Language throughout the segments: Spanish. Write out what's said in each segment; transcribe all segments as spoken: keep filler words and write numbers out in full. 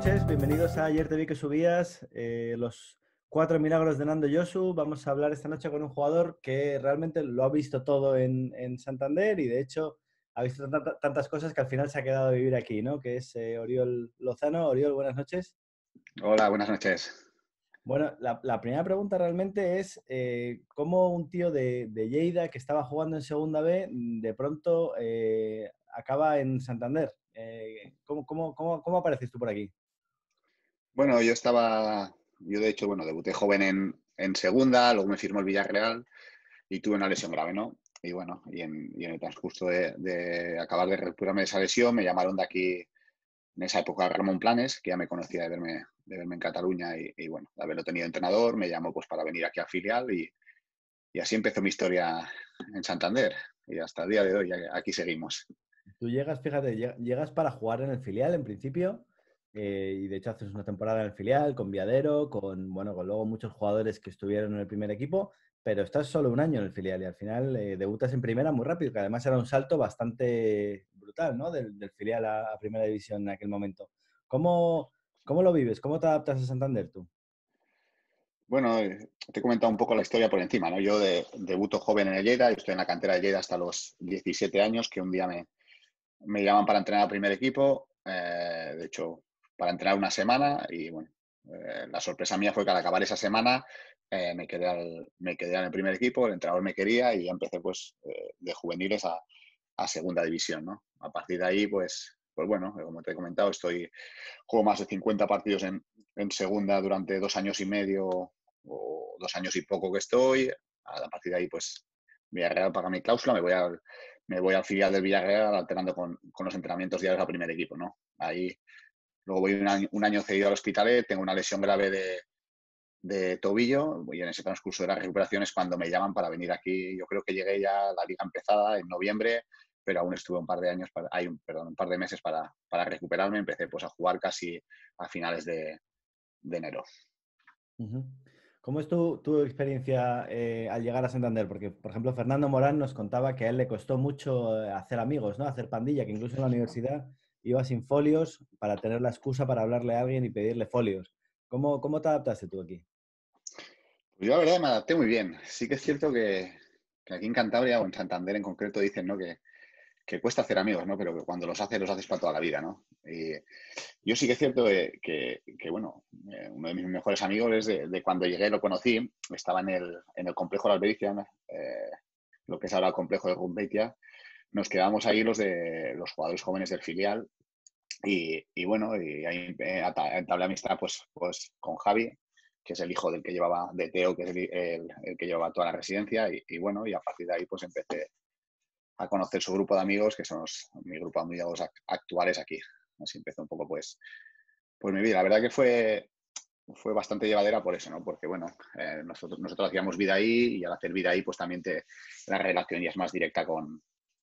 noches, bienvenidos a Ayer te vi que subías, eh, los cuatro milagros de Nando Yosu. Vamos a hablar esta noche con un jugador que realmente lo ha visto todo en, en Santander y de hecho ha visto tanta- tantas cosas que al final se ha quedado a vivir aquí, ¿no? Que es eh, Oriol Lozano. Oriol, buenas noches. Hola, buenas noches. Bueno, la, la primera pregunta realmente es eh, cómo un tío de, de Lleida que estaba jugando en Segunda B de pronto eh, acaba en Santander. Eh, ¿cómo, cómo, cómo, cómo apareces tú por aquí? Bueno, yo estaba, yo de hecho, bueno, debuté joven en, en segunda, luego me firmó el Villarreal y tuve una lesión grave, ¿no? Y bueno, y en, y en el transcurso de, de acabar de recuperarme de esa lesión, me llamaron de aquí, en esa época, Ramón Planes, que ya me conocía de verme, de verme en Cataluña y, y bueno, de haberlo tenido entrenador, me llamó pues para venir aquí al filial y, y así empezó mi historia en Santander y hasta el día de hoy aquí seguimos. Tú llegas, fíjate, lleg- llegas para jugar en el filial en principio, eh, y de hecho haces una temporada en el filial con Viadero, con, bueno, con luego muchos jugadores que estuvieron en el primer equipo, pero estás solo un año en el filial y al final eh, debutas en primera muy rápido, que además era un salto bastante brutal, ¿no? Del, del filial a, a primera división en aquel momento. ¿Cómo, cómo lo vives? ¿Cómo te adaptas a Santander tú? Bueno, eh, te he comentado un poco la historia por encima, ¿no? Yo de, debuto joven en el Lleida, yo estoy en la cantera de Lleida hasta los diecisiete años, que un día me, me llaman para entrenar al primer equipo, eh, de hecho, para entrenar una semana y bueno, eh, la sorpresa mía fue que al acabar esa semana eh, me, quedé al, me quedé en el primer equipo, el entrenador me quería y ya empecé pues eh, de juveniles a, a segunda división, ¿no? A partir de ahí, pues, pues bueno, como te he comentado, estoy, juego más de cincuenta partidos en, en segunda durante dos años y medio o dos años y poco que estoy. A partir de ahí, pues, Villarreal paga mi cláusula, me voy al, me voy al filial del Villarreal alternando con, con los entrenamientos diarios al primer equipo, ¿no? Ahí, luego voy un año, un año cedido al Hospitalet, tengo una lesión grave de, de tobillo y en ese transcurso de la recuperación es cuando me llaman para venir aquí. Yo creo que llegué ya a la liga empezada en noviembre, pero aún estuve un par de años, para, hay un, perdón, un par de meses para, para recuperarme. Empecé pues a jugar casi a finales de, de enero. Ujú. ¿Cómo es tu, tu experiencia eh, al llegar a Santander? Porque, por ejemplo, Fernando Morán nos contaba que a él le costó mucho eh, hacer amigos, ¿no? Hacer pandilla, que incluso en la universidad iba sin folios para tener la excusa para hablarle a alguien y pedirle folios. ¿Cómo, cómo te adaptaste tú aquí? Pues yo la verdad me adapté muy bien. Sí que es cierto que, que aquí en Cantabria o en Santander en concreto dicen, ¿no?, que, que cuesta hacer amigos, ¿no? Pero que cuando los haces, los haces para toda la vida, ¿no? Y yo sí que es cierto que, que, que, bueno, eh, uno de mis mejores amigos es de, de cuando llegué, lo conocí, estaba en el, en el complejo de la Albericia, eh, lo que es ahora el complejo de Rumbeitia. Nos quedamos ahí los de los jugadores jóvenes del filial y, y bueno, y ahí eh, entablé amistad pues, pues con Javi, que es el hijo del que llevaba, de Teo, que es el, el, el que llevaba toda la residencia y, y bueno, y a partir de ahí pues empecé a conocer su grupo de amigos, que son los, mi grupo de amigos actuales aquí. Así empezó un poco pues, pues mi vida. La verdad que fue, fue bastante llevadera por eso, ¿no? Porque, bueno, eh, nosotros, nosotros hacíamos vida ahí y al hacer vida ahí, pues también te, la relación ya es más directa con,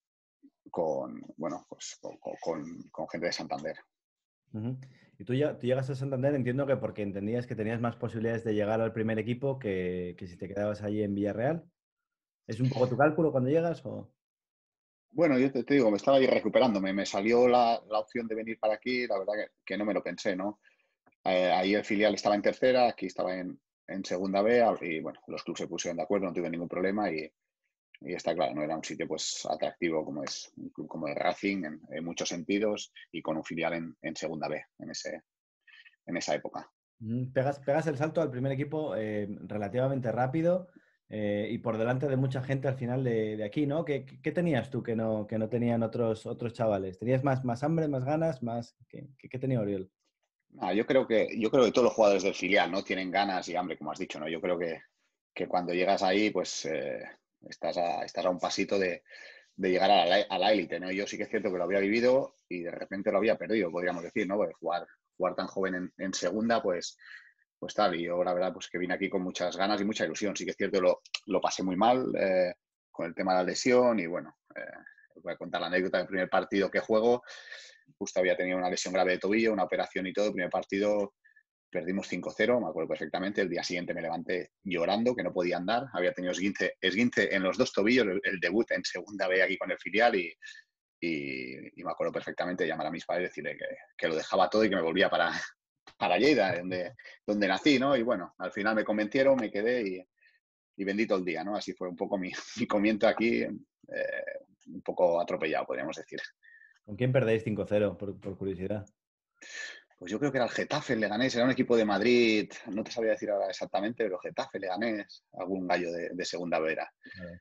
con bueno, pues con, con, con gente de Santander. Ujú. Y tú, ya, tú llegas a Santander, entiendo que porque entendías que tenías más posibilidades de llegar al primer equipo que, que si te quedabas allí en Villarreal. ¿Es un poco tu cálculo cuando llegas o...? Bueno, yo te, te digo, me estaba ahí recuperándome, me salió la, la opción de venir para aquí, la verdad que, que no me lo pensé, ¿no? Eh, ahí el filial estaba en tercera, aquí estaba en, en segunda B y bueno, los clubes se pusieron de acuerdo, no tuve ningún problema y, y está claro, no era un sitio pues atractivo como es un club como el Racing en, en muchos sentidos y con un filial en, en segunda B en, ese, en esa época. Mm, Pegas, pegas el salto al primer equipo eh, relativamente rápido eh, y por delante de mucha gente al final de, de aquí, ¿no? ¿Qué, qué- qué tenías tú que no, que no tenían otros, otros chavales? ¿Tenías más, más hambre, más ganas, más... ¿Qué, qué, qué tenía Oriol? Ah, yo creo que yo creo que todos los jugadores del filial no tienen ganas y hambre, como has dicho, ¿no? Yo creo que, que cuando llegas ahí, pues eh, estás, a, estás a un pasito de, de llegar a la, a la élite, ¿no? Yo sí que es cierto que lo había vivido y de repente lo había perdido, podríamos decir, ¿no? Porque jugar, jugar tan joven en, en segunda, pues, pues tal. Y yo la verdad, pues que vine aquí con muchas ganas y mucha ilusión. Sí que es cierto que lo, lo pasé muy mal eh, con el tema de la lesión y bueno, eh, os voy a contar la anécdota del primer partido que juego. Justo había tenido una lesión grave de tobillo, una operación y todo. El primer partido perdimos cinco cero, me acuerdo perfectamente. El día siguiente me levanté llorando, que no podía andar. Había tenido esguince, esguince en los dos tobillos, el, el debut en segunda B aquí con el filial y, y, y me acuerdo perfectamente de llamar a mis padres y decirle que, que lo dejaba todo y que me volvía para, para Lleida, donde, donde nací, ¿no? Y bueno, al final me convencieron, me quedé y, y bendito el día, ¿no? Así fue un poco mi, mi comienzo aquí, eh, un poco atropellado, podríamos decir. ¿Con quién perdéis cinco cero, por, por curiosidad? Pues yo creo que era el Getafe, el Leganés, era un equipo de Madrid, no te sabría decir ahora exactamente, pero Getafe, Leganés, algún gallo de, de segunda vera. Vale.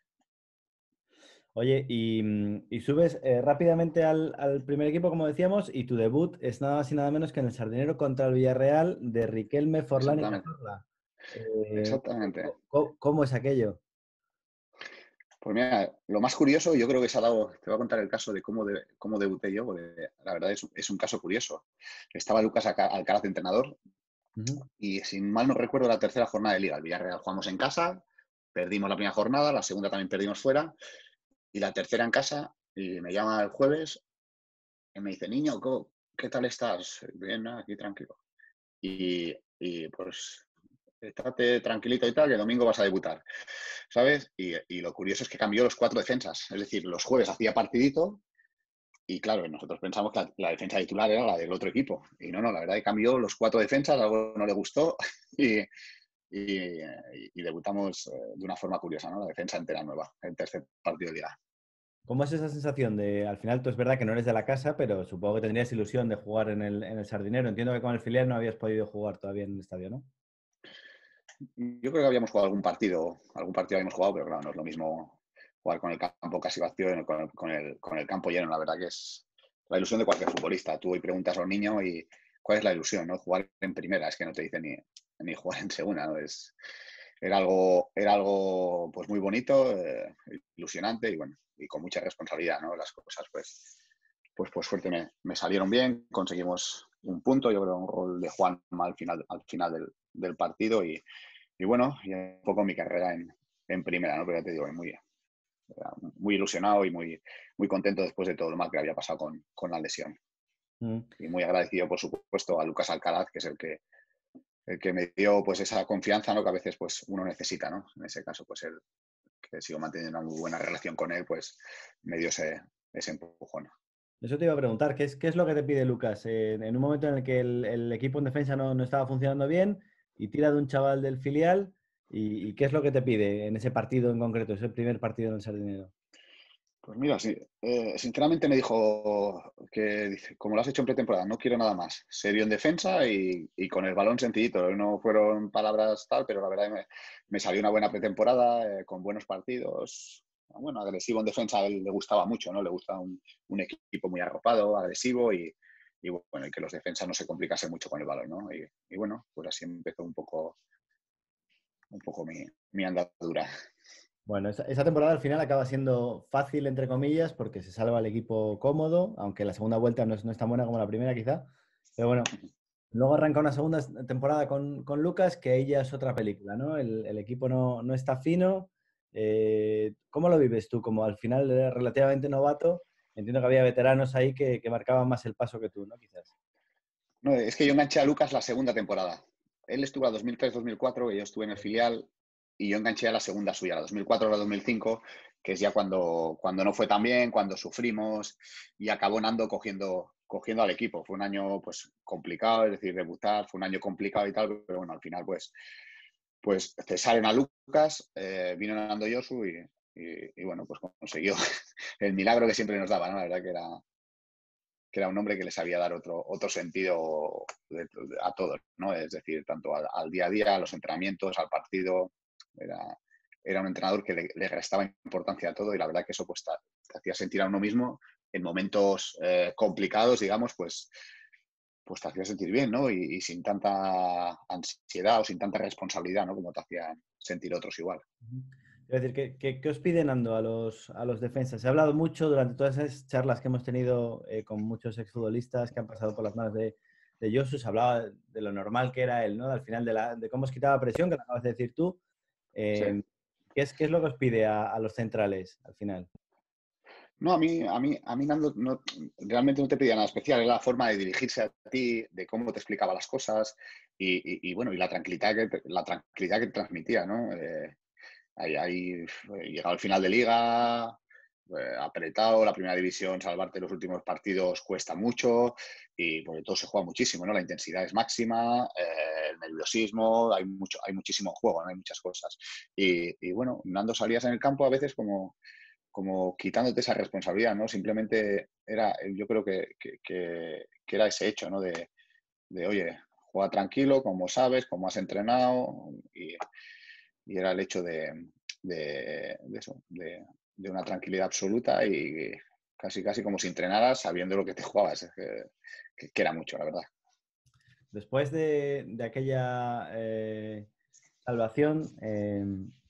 Oye, y, mm, y subes eh, rápidamente al, al primer equipo, como decíamos, y tu debut es nada más y nada menos que en el Sardinero contra el Villarreal de Riquelme, Forlán y Exactamente, Cazorla. Eh, exactamente. ¿cómo, cómo es aquello? Pues mira, lo más curioso, yo creo que se ha dado, te voy a contar el caso de cómo, de, cómo debuté yo, porque la verdad es, es un caso curioso. Estaba Lucas Alca- Alcaraz de entrenador Ujú. y, sin mal no recuerdo, la tercera jornada de Liga. El Villarreal jugamos en casa, perdimos la primera jornada, la segunda también perdimos fuera y la tercera en casa. Y me llama el jueves y me dice, niño, ¿cómo- ¿qué tal estás? Bien, ¿no? Aquí tranquilo. Y, y pues estate tranquilito y tal, que el domingo vas a debutar, ¿sabes? Y, y lo curioso es que cambió los cuatro defensas. Es decir, los jueves hacía partidito y claro, nosotros pensamos que la, la defensa titular era la del otro equipo. Y no, no, la verdad que cambió los cuatro defensas, algo no le gustó y, y, y debutamos eh, de una forma curiosa, ¿no? La defensa entera nueva, el tercer partido de liga. ¿Cómo es esa sensación de, al final tú es verdad que no eres de la casa, pero supongo que tendrías ilusión de jugar en el, en el Sardinero? Entiendo que con el filial no habías podido jugar todavía en el estadio, ¿no? Yo creo que habíamos jugado algún partido, algún partido habíamos jugado, pero claro, no es lo mismo jugar con el campo casi vacío y con el, con el, con el campo lleno. La verdad que es la ilusión de cualquier futbolista. Tú hoy preguntas a un niño y cuál es la ilusión, ¿no? Jugar en primera, es que no te dicen ni, ni jugar en segunda, ¿no? Es, era algo, era algo pues muy bonito, eh, ilusionante y bueno, y con mucha responsabilidad, ¿no? Las cosas pues, pues por suerte me, me salieron bien, conseguimos un punto, yo creo un gol de Juan al final, al final del, del partido y, y bueno, y un poco mi carrera en, en primera, ¿no? Pero ya te digo, muy, muy ilusionado y muy, muy contento después de todo lo mal que había pasado con, con la lesión. Mm. Y muy agradecido, por supuesto, a Lucas Alcaraz, que es el que, el que me dio pues esa confianza, ¿no? Que a veces pues uno necesita, ¿no? En ese caso, pues él, que sigo manteniendo una muy buena relación con él, pues me dio ese, ese empujón. Eso te iba a preguntar, ¿qué es, qué es lo que te pide Lucas? Eh, en un momento en el que el, el equipo en defensa no, no estaba funcionando bien y tira de un chaval del filial, y, y ¿qué es lo que te pide en ese partido en concreto, ese primer partido en el Sardinero? Pues mira, sí, eh, sinceramente me dijo que, dice, como lo has hecho en pretemporada, no quiero nada más. Serio en defensa y, y con el balón sencillito. No fueron palabras tal, pero la verdad me, me salió una buena pretemporada, eh, con buenos partidos. Bueno, agresivo en defensa, a él le gustaba mucho, ¿no? Le gusta un, un equipo muy arropado, agresivo y, y, bueno, y que los defensas no se complicasen mucho con el balón, ¿no? Y, y bueno, pues así empezó un poco, un poco mi, mi andadura. Bueno, esa, esa temporada al final acaba siendo fácil, entre comillas, porque se salva el equipo cómodo, aunque la segunda vuelta no es, no es tan buena como la primera, quizá. Pero bueno, luego arranca una segunda temporada con, con Lucas, que ahí ya es otra película, ¿no? El, el equipo no, no está fino. Eh, ¿cómo lo vives tú? Como al final eres relativamente novato, entiendo que había veteranos ahí que, que marcaban más el paso que tú, ¿no? Quizás. No, es que yo enganché a Lucas la segunda temporada. Él estuvo a dos mil tres dos mil cuatro y yo estuve en el filial y yo enganché a la segunda suya, la dos mil cuatro a la dos mil cinco, que es ya cuando, cuando no fue tan bien, cuando sufrimos y acabó Nando cogiendo, cogiendo al equipo. Fue un año pues complicado, es decir, debutar, fue un año complicado y tal, pero bueno, al final pues, pues cesaron a Lucas, eh, vino Nando Yosu y, y, y bueno, pues consiguió el milagro que siempre nos daba, ¿no? La verdad que era, que era un hombre que les sabía dar otro, otro sentido de, de, a todo, ¿no? Es decir, tanto al, al, día a día, a los entrenamientos, al partido. Era, era un entrenador que le, le, restaba importancia a todo y la verdad que eso pues te, te hacía sentir a uno mismo en momentos eh, complicados, digamos, pues, pues te hacía sentir bien, ¿no? Y, y sin tanta ansiedad o sin tanta responsabilidad, ¿no? Como te hacían sentir otros igual. Es decir, ¿qué, qué, qué os pide Nando a los, a los defensas? Se ha hablado mucho durante todas esas charlas que hemos tenido eh, con muchos exfutbolistas que han pasado por las manos de, de Josu. Se hablaba de lo normal que era él, ¿no? Al final de, la, de cómo os quitaba presión, que lo acabas de decir tú. Sí. Eh, ¿qué, es, ¿Qué es lo que os pide a, a los centrales al final? No, a mí, a mí, a mí Nando no, realmente no te pedía nada especial, era la forma de dirigirse a ti, de cómo te explicaba las cosas y, y, y bueno, y la tranquilidad que, la tranquilidad que te transmitía, ¿no? Eh, ahí, ahí llegado al final de liga, eh, apretado, la primera división, salvarte los últimos partidos cuesta mucho y porque todo se juega muchísimo, ¿no? La intensidad es máxima, eh, el nerviosismo, hay, mucho, hay muchísimo juego, ¿no? Hay muchas cosas. Y, y bueno, dando salidas en el campo a veces como, como quitándote esa responsabilidad, ¿no? Simplemente era, yo creo que, que, que, que era ese hecho, ¿no? De, de, oye, juega tranquilo, como sabes, como has entrenado y, y era el hecho de, de, de eso, de, de, una tranquilidad absoluta y casi casi como si entrenaras sabiendo lo que te jugabas, es que, que, que era mucho, la verdad. Después de, de aquella eh, salvación, eh,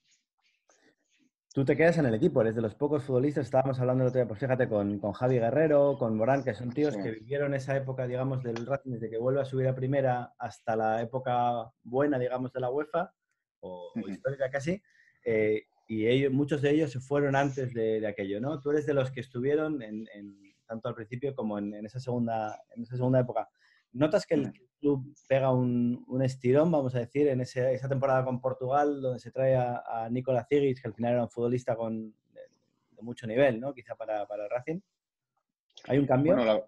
tú te quedas en el equipo, eres de los pocos futbolistas, estábamos hablando el otro día, pues fíjate, con, con Javi Guerrero, con Morán, que son tíos Sí. que vivieron esa época, digamos, del Racing, desde que vuelve a subir a primera hasta la época buena, digamos, de la UEFA, o, o histórica casi, eh, y ellos, muchos de ellos se fueron antes de, de aquello, ¿no? Tú eres de los que estuvieron en, en, tanto al principio como en, en, esa segunda, en esa segunda época. ¿Notas que el club pega un, un estirón, vamos a decir, en ese, esa temporada con Portugal, donde se trae a, a Nikola Zigic, que al final era un futbolista con, de, de mucho nivel, ¿no? Quizá para, para el Racing. ¿Hay un cambio? Bueno, la,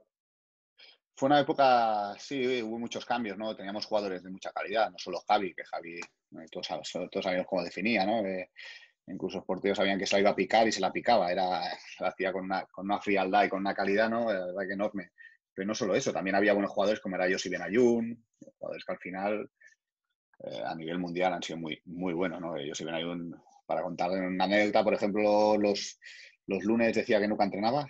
fue una época, sí, hubo muchos cambios, ¿no? Teníamos jugadores de mucha calidad, no solo Javi, que Javi, eh, todos, todos sabíamos cómo definía, ¿no? Eh, incluso los porteros sabían que se la iba a picar y se la picaba, era, la hacía con una, con una frialdad y con una calidad, ¿no? La verdad que enorme. Pero no solo eso, también había buenos jugadores como era Yossi Benayoun, jugadores que al final eh, a nivel mundial han sido muy, muy buenos, ¿no? Yossi Benayoun, para contar una anécdota, por ejemplo, los, los lunes decía que nunca entrenaba,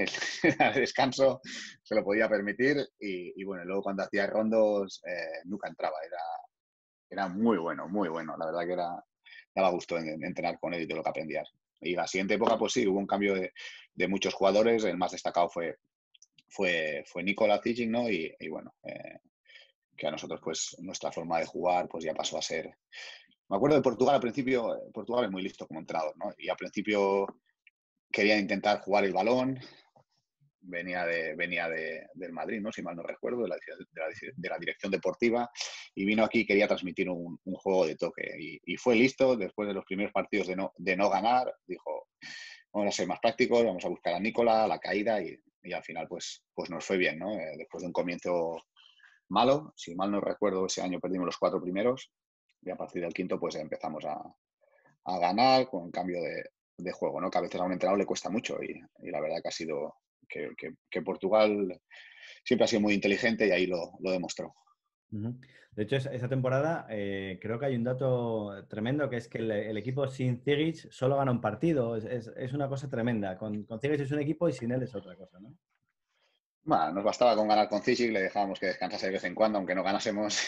el descanso se lo podía permitir y, y bueno, luego cuando hacía rondos eh, nunca entraba, era, era muy bueno, muy bueno, la verdad que era, daba gusto en, en entrenar con él y todo lo que aprendías. Y la siguiente época, pues sí, hubo un cambio de, de muchos jugadores, el más destacado fue, fue, fue Nikola Zigic, ¿no? Y, y bueno, eh, que a nosotros pues nuestra forma de jugar pues ya pasó a ser... Me acuerdo de Portugal al principio, Portugal es muy listo como entrenador, ¿no? Y al principio quería intentar jugar el balón, venía, de, venía de, del Madrid, ¿no? Si mal no recuerdo, de la, de, la, de la dirección deportiva, y vino aquí y quería transmitir un, un juego de toque. Y, y, fue listo, después de los primeros partidos de no, de no ganar, dijo, vamos a ser más prácticos, vamos a buscar a Nicola, a la caída, y, y al final pues, pues nos fue bien, ¿no? Eh, después de un comienzo malo, si mal no recuerdo, ese año perdimos los cuatro primeros, y a partir del quinto pues empezamos a, a ganar con cambio de, de juego, ¿no? Que a veces a un entrenador le cuesta mucho y, y la verdad que ha sido que, que, que, Portugal siempre ha sido muy inteligente y ahí lo, lo demostró. Uh-huh. De hecho, esa temporada eh, creo que hay un dato tremendo, que es que el, el equipo sin Zigic solo gana un partido. Es, es, es una cosa tremenda. Con, con Zigic es un equipo y sin él es otra cosa, ¿no? Bueno, nos bastaba con ganar con Zigic, le dejábamos que descansase de vez en cuando, aunque no ganásemos.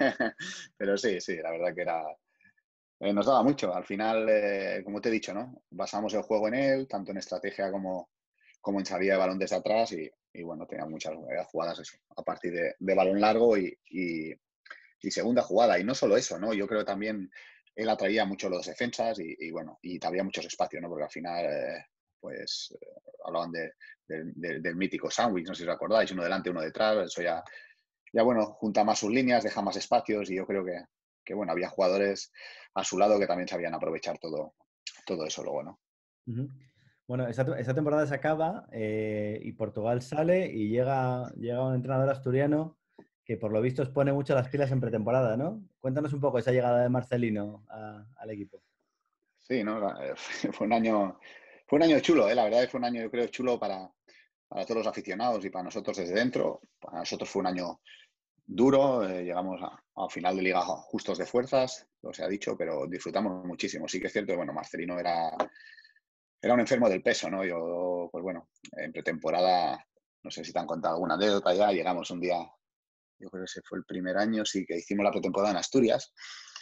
Pero sí, sí, la verdad que era... Eh, nos daba mucho. Al final, eh, como te he dicho, ¿no? Basamos el juego en él, tanto en estrategia como, como en salida de balón desde atrás y, y bueno, tenía muchas jugadas eso, a partir de, de balón largo y, y, y, segunda jugada. Y no solo eso, ¿no? Yo creo que también él atraía mucho los defensas y, y bueno, y había muchos espacios, ¿no? Porque al final, eh, pues, eh, hablaban de, de, de, del mítico sándwich, no sé si os acordáis, uno delante, uno detrás, eso ya, ya, bueno, junta más sus líneas, deja más espacios y yo creo que, que bueno, había jugadores a su lado que también sabían aprovechar todo, todo eso luego, ¿no? Uh-huh. Bueno, esa, esa, temporada se acaba eh, y Portugal sale y llega, llega un entrenador asturiano que por lo visto os pone mucho las pilas en pretemporada, ¿no? Cuéntanos un poco esa llegada de Marcelino a, al equipo. Sí, ¿no? Fue un año, fue un año chulo, ¿eh? La verdad es que fue un año, yo creo, chulo para, para todos los aficionados y para nosotros desde dentro. Para nosotros fue un año duro, eh, llegamos a, a final de liga justos de fuerzas, lo se ha dicho, pero disfrutamos muchísimo. Sí que es cierto, bueno, Marcelino era, era un enfermo del peso, ¿no? Yo, pues bueno, en pretemporada, no sé si te han contado alguna anécdota ya, llegamos un día, yo creo que ese fue el primer año, sí, que hicimos la pretemporada en Asturias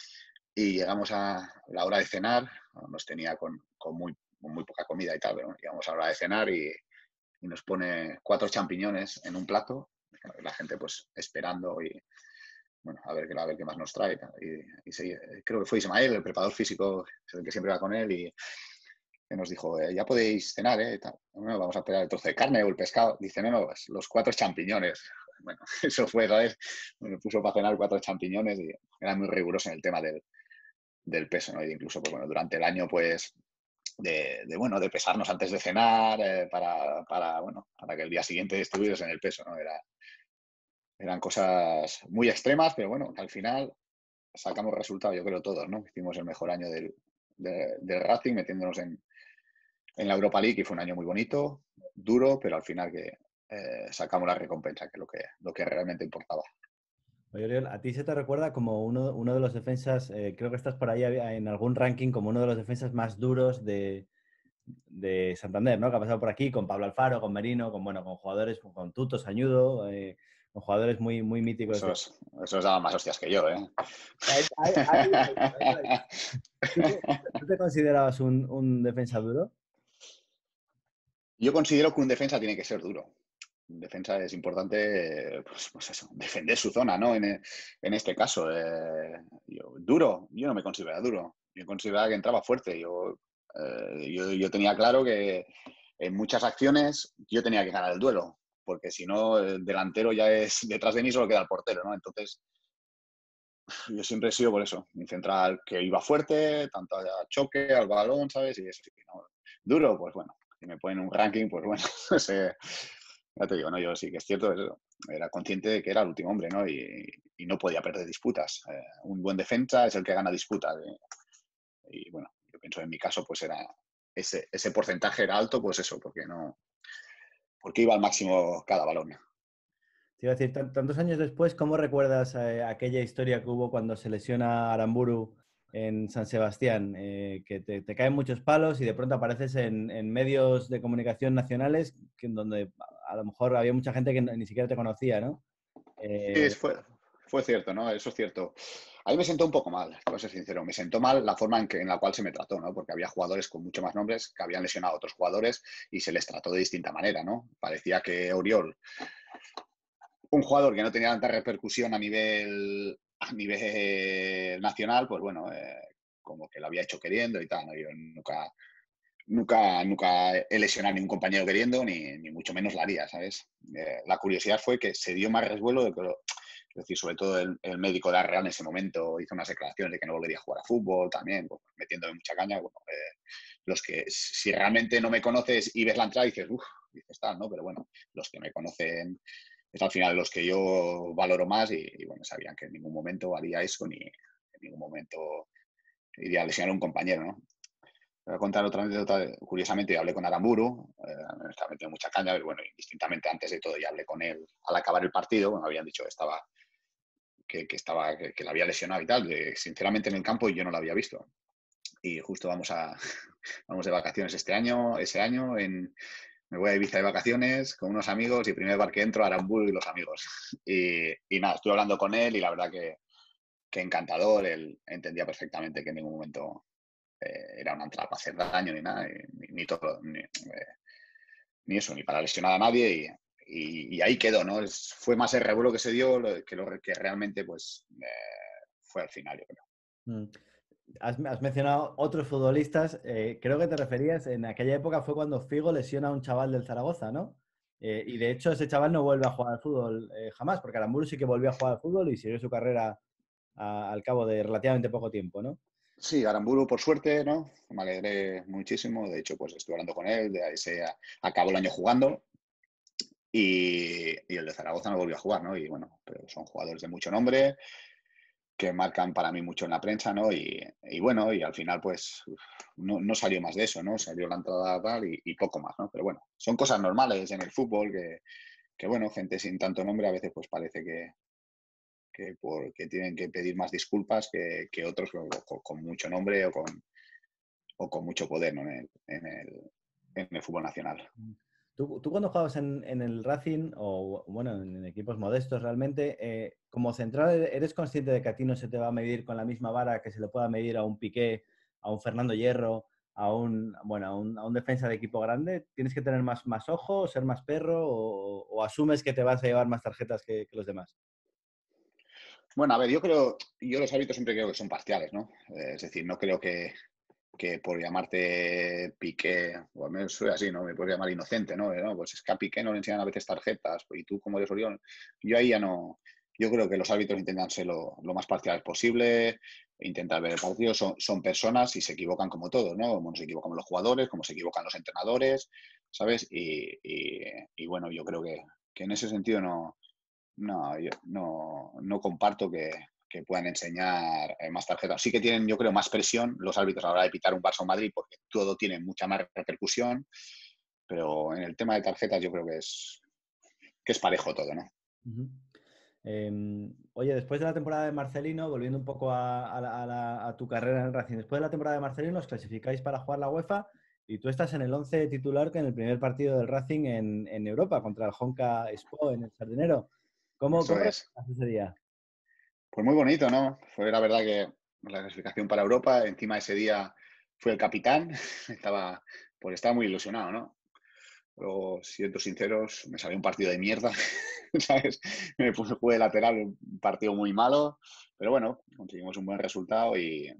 y llegamos a la hora de cenar, nos tenía con, con, muy, con muy poca comida y tal, pero llegamos a la hora de cenar y, y nos pone cuatro champiñones en un plato, la gente pues esperando y bueno, a ver, a ver qué más nos trae. Y, y sí, creo que fue Ismael, el preparador físico, el que siempre va con él y que nos dijo, eh, ya podéis cenar, ¿eh? Bueno, vamos a esperar el trozo de carne o el pescado. Dice, no, no, los cuatro champiñones. Bueno, eso fue, ¿sabes? Me puso para cenar cuatro champiñones y era muy riguroso en el tema del, del peso, ¿no? Y incluso, pues bueno, durante el año, pues de, de, bueno, de pesarnos antes de cenar eh, para, para, bueno, para que el día siguiente estuvieras en el peso, ¿no? Era, eran cosas muy extremas, pero bueno, al final sacamos resultado, yo creo todos, ¿no? Hicimos el mejor año del, de, del Racing metiéndonos en, en la Europa League y fue un año muy bonito, duro, pero al final que eh, sacamos la recompensa, que es lo que, lo que realmente importaba. Oye, Oriol, a ti se te recuerda como uno, uno de los defensas, eh, creo que estás por ahí en algún ranking como uno de los defensas más duros de, de Santander, ¿no? Que ha pasado por aquí con Pablo Alfaro, con Merino, con, bueno, con jugadores, con, con Tuto, Sañudo, eh, con jugadores muy, muy míticos. De... Esos, esos daban más hostias que yo, ¿eh? Ahí, ahí, ahí vais, ahí vais. ¿Tú, te, ¿Tú te considerabas un, un defensa duro? Yo considero que un defensa tiene que ser duro. Un defensa es importante, pues, pues eso, defender su zona, ¿no? En, en este caso, eh, yo, duro, yo no me consideraba duro. Yo consideraba que entraba fuerte. Yo, eh, yo, yo tenía claro que en muchas acciones yo tenía que ganar el duelo, porque si no, el delantero ya es detrás de mí, solo queda el portero, ¿no? Entonces, yo siempre he sido por eso, un central que iba fuerte, tanto al choque, al balón, ¿sabes? Y eso sí, ¿no? Duro, pues bueno, si me ponen un ranking, pues bueno, ese, ya te digo, ¿no? Yo sí que es cierto, eso, era consciente de que era el último hombre, ¿no? Y, y no podía perder disputas. Eh, un buen defensa es el que gana disputas. ¿Eh? Y bueno, yo pienso en mi caso, pues era ese, ese porcentaje era alto, pues eso, porque no, porque iba al máximo cada balón. Te iba a decir, tantos años después, ¿cómo recuerdas eh, aquella historia que hubo cuando se lesiona Aramburu en San Sebastián? Eh, que te, te, caen muchos palos y de pronto apareces en, en medios de comunicación nacionales que, en donde a lo mejor había mucha gente que ni siquiera te conocía, ¿no? Sí, Eh... fue, fue cierto, ¿no? Eso es cierto. A mí me sentó un poco mal, voy a ser sincero. Me sentó mal la forma en, que, en la cual se me trató, ¿no? Porque había jugadores con mucho más nombres que habían lesionado a otros jugadores y se les trató de distinta manera, ¿no? Parecía que Oriol, un jugador que no tenía tanta repercusión a nivel, a nivel nacional, pues bueno, eh, como que lo había hecho queriendo y tal, ¿no? Yo nunca, nunca, nunca he lesionado a ningún compañero queriendo, ni, ni mucho menos la haría, ¿sabes? Eh, la curiosidad fue que se dio más resvuelo de que lo, es decir, sobre todo el, el médico de Arreal en ese momento hizo unas declaraciones de que no volvería a jugar a fútbol también, pues, metiéndome mucha caña. Bueno, eh, los que, si realmente no me conoces y ves la entrada, dices, uff, dices tal, ¿no? Pero bueno, los que me conocen es al final los que yo valoro más y, y bueno, sabían que en ningún momento haría eso ni en ningún momento iría a lesionar a un compañero, ¿no? Voy a contar otra anécdota. Curiosamente, hablé con Aramburu, eh, me estaba metiendo mucha caña, pero bueno, indistintamente antes de todo, ya hablé con él al acabar el partido. Bueno, habían dicho que estaba, que, que estaba, que, que la había lesionado y tal. De, sinceramente, en el campo yo no lo había visto. Y justo vamos a vamos de vacaciones este año, ese año, en, me voy a Ibiza de vacaciones con unos amigos y primer bar que entro, Aramburu y los amigos. Y, y nada, estuve hablando con él y la verdad que, que encantador. Él entendía perfectamente que en ningún momento eh, era una entrada para hacer daño ni nada, ni, ni todo, ni, eh, ni eso, ni para lesionar a nadie y, y, y ahí quedó, ¿no? Es, fue más el revuelo que se dio que lo que realmente pues eh, fue al final, yo creo. Mm. Has, has, mencionado otros futbolistas, eh, creo que te referías, en aquella época fue cuando Figo lesiona a un chaval del Zaragoza, ¿no? Eh, y de hecho ese chaval no vuelve a jugar al fútbol eh, jamás, porque Aramburu sí que volvió a jugar al fútbol y siguió su carrera a, al cabo de relativamente poco tiempo, ¿no? Sí, Aramburu, por suerte, ¿no? Me alegré muchísimo. De hecho, pues estuve hablando con él, de ahí se acabó el año jugando y, y el de Zaragoza no volvió a jugar, ¿no? Y bueno, pero son jugadores de mucho nombre que marcan para mí mucho en la prensa, ¿no? Y, y bueno, y al final, pues, no, no, salió más de eso, ¿no? Salió la entrada tal y, y poco más, ¿no? Pero bueno, son cosas normales en el fútbol que, que bueno, gente sin tanto nombre a veces pues parece que, que, por, que tienen que pedir más disculpas que, que otros con, con, mucho nombre o con, o con mucho poder, ¿no? en, el, en, el, en el fútbol nacional. ¿Tú, tú cuando jugabas en, en el Racing o, bueno, en equipos modestos realmente, eh, como central, ¿eres consciente de que a ti no se te va a medir con la misma vara que se le pueda medir a un Piqué, a un Fernando Hierro, a un, bueno, a un, a un defensa de equipo grande? ¿Tienes que tener más, más ojo, ser más perro o, o asumes que te vas a llevar más tarjetas que, que los demás? Bueno, a ver, yo creo, yo los árbitros siempre creo que son parciales, ¿no? Eh, es decir, no creo que, que por llamarte Piqué, o al menos soy así, ¿no? Me puedes llamar inocente, ¿no? ¿no? Pues es que a Piqué no le enseñan a veces tarjetas, pues, y tú como eres Orión, yo ahí ya no, yo creo que los árbitros intentan ser lo, lo más parciales posible, intentar ver el partido. Son, son personas y se equivocan como todos, ¿no? Como se equivocan los jugadores, como se equivocan los entrenadores, ¿sabes? Y, y, y bueno, yo creo que, que en ese sentido no, no, yo no, no comparto que, que puedan enseñar eh, más tarjetas. Sí que tienen, yo creo, más presión los árbitros a la hora de pitar un Barça o Madrid porque todo tiene mucha más repercusión, pero en el tema de tarjetas yo creo que es, que es parejo todo, ¿no? Uh-huh. Eh, oye, después de la temporada de Marcelino, volviendo un poco a, a, la, a, la, a tu carrera en el Racing, después de la temporada de Marcelino os clasificáis para jugar la UEFA y tú estás en el once titular que en el primer partido del Racing en, en Europa contra el Honka Sport en el Sardinero. ¿Cómo, Eso cómo es. recuerdas ese día? Pues muy bonito, ¿no? Fue la verdad que la clasificación para Europa, encima ese día fue el capitán, estaba, pues estaba muy ilusionado, ¿no? Pero, siendo sinceros, me salió un partido de mierda, ¿sabes? Me puse, jugué de lateral, un partido muy malo, pero bueno, conseguimos un buen resultado y,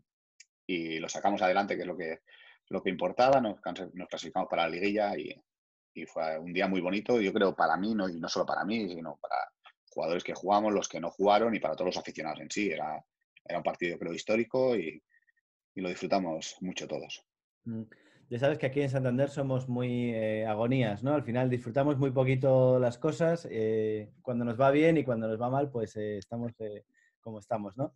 y lo sacamos adelante, que es lo que, lo que importaba, nos, nos clasificamos para la liguilla y, y fue un día muy bonito, yo creo, para mí, no, y no solo para mí, sino para jugadores que jugamos, los que no jugaron y para todos los aficionados en sí. Era, era un partido, creo, histórico y, y lo disfrutamos mucho todos. Mm. Ya sabes que aquí en Santander somos muy eh, agonías, ¿no? Al final disfrutamos muy poquito las cosas, eh, cuando nos va bien y cuando nos va mal, pues eh, estamos eh, como estamos, ¿no?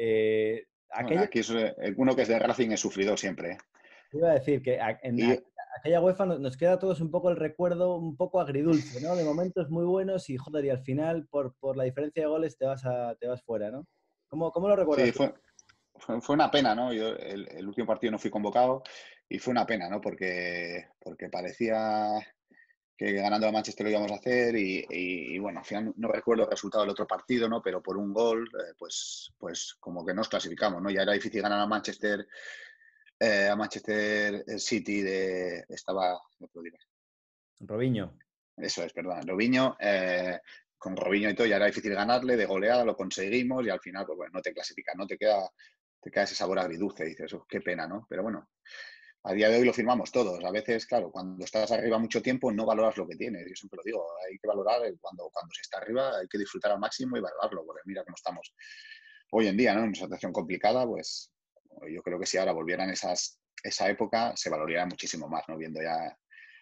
Eh, Bueno, aquella, aquí es, eh, uno que es de Racing es sufrido siempre. iba a decir que a- en Y a- aquella UEFA no- nos queda a todos un poco el recuerdo un poco agridulce, ¿no? De momentos muy buenos y joder, y al final por, por la diferencia de goles te vas a, te vas fuera, ¿no? ¿Cómo, cómo lo sí, recuerdas tú? fue, fue, fue una pena, ¿no? Yo el, el, último partido no fui convocado y fue una pena, ¿no? Porque, porque parecía que ganando a Manchester lo íbamos a hacer y, y, y, bueno, al final no recuerdo el resultado del otro partido, ¿no? Pero por un gol, eh, pues, pues como que nos clasificamos, ¿no? Ya era difícil ganar a Manchester, eh, a Manchester City de... Estaba... No puedo decir. Robinho. Eso es, perdón. Robinho, eh, con Robinho y todo ya era difícil ganarle, de goleada lo conseguimos y al final, pues bueno, no te clasificas, no te queda, te queda ese sabor agridulce, dices, oh, qué pena, ¿no? Pero bueno, a día de hoy lo firmamos todos. A veces, claro, cuando estás arriba mucho tiempo no valoras lo que tienes. Yo siempre lo digo, hay que valorar cuando, cuando se está arriba, hay que disfrutar al máximo y valorarlo, porque mira cómo estamos hoy en día, ¿no? En una situación complicada, pues yo creo que si ahora volvieran esas, esa época, se valoraría muchísimo más, ¿no? Viendo ya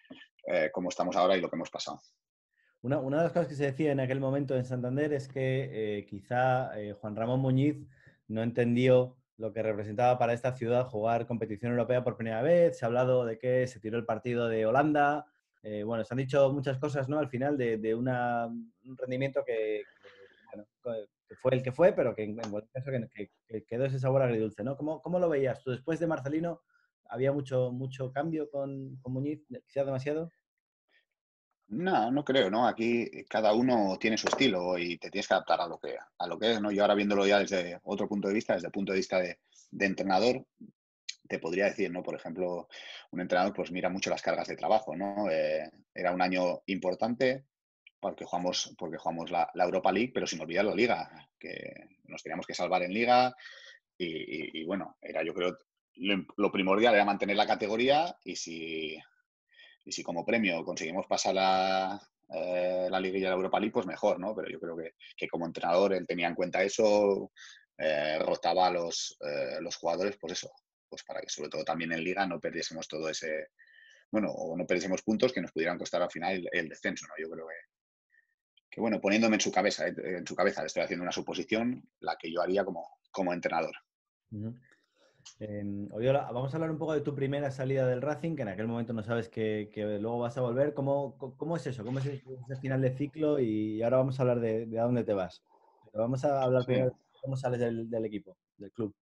eh, cómo estamos ahora y lo que hemos pasado. Una, una de las cosas que se decía en aquel momento en Santander es que eh, quizá eh, Juan Ramón Muñiz no entendió lo que representaba para esta ciudad jugar competición europea por primera vez. Se ha hablado de que se tiró el partido de Holanda. Eh, bueno, se han dicho muchas cosas, ¿no? Al final de, de una, un rendimiento que, que, bueno, que fue el que fue, pero que en, en cualquier caso que, que, quedó ese sabor agridulce, ¿no? ¿Cómo, cómo lo veías tú? Después de Marcelino, ¿había mucho, mucho cambio con, con Muñiz? ¿Quizá demasiado? No, no creo, ¿no? Aquí cada uno tiene su estilo y te tienes que adaptar a lo que, a lo que es, ¿no? Yo ahora viéndolo ya desde otro punto de vista, desde el punto de vista de, de entrenador, te podría decir, ¿no? Por ejemplo, un entrenador pues mira mucho las cargas de trabajo, ¿no? Eh, era un año importante porque jugamos, porque jugamos la, la, Europa League, pero sin olvidar la Liga, que nos teníamos que salvar en Liga y, y, y bueno, era yo creo lo, lo primordial era mantener la categoría y si y si como premio conseguimos pasar la, eh, la Liguilla de la Europa League, pues mejor, ¿no? Pero yo creo que, que como entrenador él tenía en cuenta eso, eh, rotaba a los, eh, los jugadores, pues eso, pues para que sobre todo también en Liga no perdiésemos todo ese, bueno, o no perdiésemos puntos que nos pudieran costar al final el, el descenso, ¿no? Yo creo que, que, bueno, poniéndome en su cabeza, eh, en su cabeza, le estoy haciendo una suposición, la que yo haría como, como entrenador. Uh-huh. Eh, Oriola, vamos a hablar un poco de tu primera salida del Racing, que en aquel momento no sabes que, que luego vas a volver. ¿Cómo, cómo es eso? ¿Cómo es ese, ese final de ciclo? Y ahora vamos a hablar de, de a dónde te vas. Pero vamos a hablar Sí, primero de cómo sales del, del equipo, del club.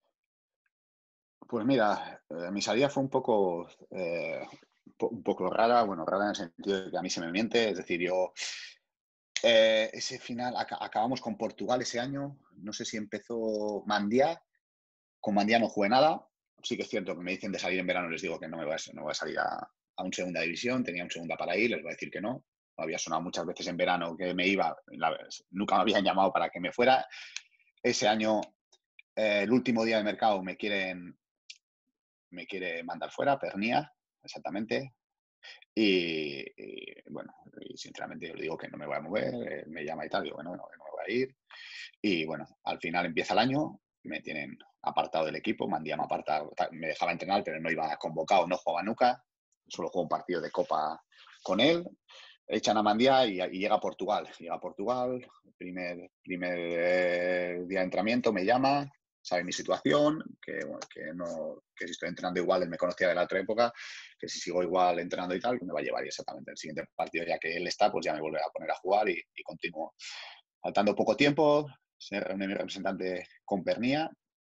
pues mira, eh, mi salida fue un poco, eh, un poco rara, bueno, rara en el sentido de que a mí se me miente, es decir, yo eh, ese final, ac acabamos con Portugal ese año, no sé si empezó Mandía, con Mandía no jugué nada, sí que es cierto que me dicen de salir en verano, les digo que no me voy a, no voy a salir a, a un segunda división, tenía un segunda para ir, les voy a decir que no, había sonado muchas veces en verano que me iba, la, nunca me habían llamado para que me fuera, ese año, eh, el último día de mercado me quieren me quiere mandar fuera, Pernía, exactamente. Y, y, bueno, y sinceramente yo le digo que no me voy a mover, eh, me llama y tal, digo, bueno, no, no me voy a ir. Y bueno, al final empieza el año, me tienen apartado del equipo, Mandía me aparta, me dejaba entrenar, pero no iba convocado, no jugaba nunca, solo juego un partido de Copa con él, echan a Mandía y, y llega a Portugal, llega a Portugal, primer, primer eh, día de entrenamiento, me llama, sabe mi situación, que, bueno, que, no, que si estoy entrenando igual, él me conocía de la otra época, que si sigo igual entrenando y tal, que me va a llevar exactamente el siguiente partido, ya que él está, pues ya me vuelve a poner a jugar y, y continúo. Faltando poco tiempo, se reúne mi representante con Pernía